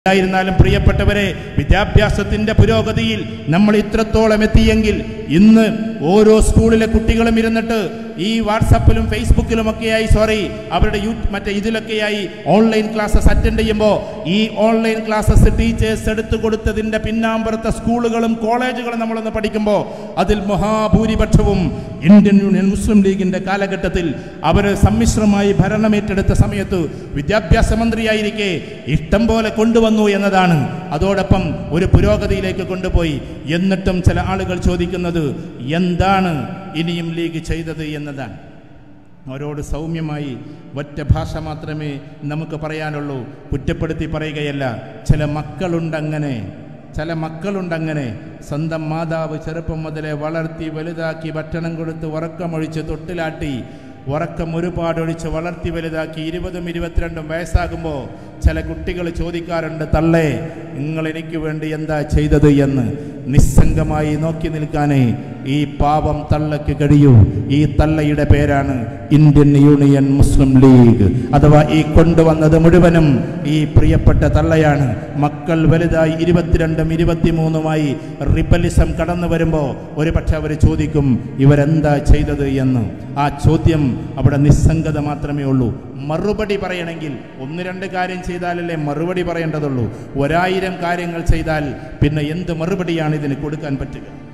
ആയിരുന്നാലും പ്രിയപ്പെട്ടവരെ, വിദ്യാഭ്യാസത്തിന്റെ പുരോഗതിയിൽ നമ്മൾ ഇത്രത്തോളം എത്തിയെങ്കിൽ ഇന്ന് ഓരോ സ്കൂളിലെ കുട്ടികളും ഇരുന്നിട്ട് ഈ വാട്സാപ്പിലും ഫേസ്ബുക്കിലുമൊക്കെയായി അവരുടെ ഇതിലൊക്കെയായി ഓൺലൈൻ ക്ലാസ്സസ് അറ്റൻഡ് ചെയ്യുമ്പോൾ ഈ ഓൺലൈൻ ക്ലാസ്സസ് ടീച്ചേഴ്സ് എടുത്തു കൊടുത്തതിൻ്റെ പിന്നാമ്പുറത്തെ സ്കൂളുകളും കോളേജുകളും നമ്മളൊന്ന് പഠിക്കുമ്പോൾ അതിൽ മഹാഭൂരിപക്ഷവും ഇന്ത്യൻ യൂണിയൻ മുസ്ലിം ലീഗിൻ്റെ കാലഘട്ടത്തിൽ അവർ സമ്മിശ്രമായി ഭരണമേറ്റെടുത്ത സമയത്ത് വിദ്യാഭ്യാസ മന്ത്രിയായിരിക്കെ ഇഷ്ടം പോലെ കൊണ്ടുവന്നു എന്നതാണ്. അതോടൊപ്പം ഒരു പുരോഗതിയിലേക്ക് കൊണ്ടുപോയി. എന്നിട്ടും ചില ആളുകൾ ചോദിക്കുന്നത് എന്താണ് ഇനിയും ലീഗ് ചെയ്തത് എന്നതാണ്. അവരോട് സൗമ്യമായി ഒറ്റ ഭാഷ മാത്രമേ നമുക്ക് പറയാനുള്ളൂ, കുറ്റപ്പെടുത്തി പറയുകയല്ല. ചില മക്കളുണ്ടങ്ങനെ സ്വന്തം മാതാവ് ചെറുപ്പം മുതലേ വളർത്തി വലുതാക്കി ഭക്ഷണം കൊടുത്ത് ഉറക്കമൊഴിച്ച് തൊട്ടിലാട്ടി ഉറക്കം ഒരുപാടൊഴിച്ച് വളർത്തി വലുതാക്കി 20-22 വയസ്സാകുമ്പോൾ ചില കുട്ടികൾ ചോദിക്കാറുണ്ട്, തള്ളേ നിങ്ങൾ എനിക്ക് വേണ്ടി എന്താ ചെയ്തത് എന്ന്. നിസ്സംഗമായി നോക്കി നിൽക്കാനേ ഈ പാവം തള്ളയ്ക്ക് കഴിയൂ. ഈ തള്ളയുടെ പേരാണ് ഇന്ത്യൻ യൂണിയൻ മുസ്ലിം ലീഗ്. അഥവാ ഈ കൊണ്ടുവന്നത് മുഴുവനും ഈ പ്രിയപ്പെട്ട തള്ളയാണ്. മക്കൾ വലുതായി 22-23 റിബലിസം കടന്നു വരുമ്പോൾ ഒരു പക്ഷെ അവർ ചോദിക്കും ഇവരെന്താ ചെയ്തത് എന്ന്. ആ ചോദ്യം അവിടെ നിസ്സംഗത മാത്രമേ ഉള്ളൂ. മറുപടി പറയണമെങ്കിൽ 1-2 കാര്യം ചെയ്താലല്ലേ മറുപടി പറയേണ്ടതുള്ളൂ. 1000 കാര്യങ്ങൾ ചെയ്താൽ പിന്നെ എന്ത് മറുപടിയാണ് ഇതിന് കൊടുക്കാൻ പറ്റുക?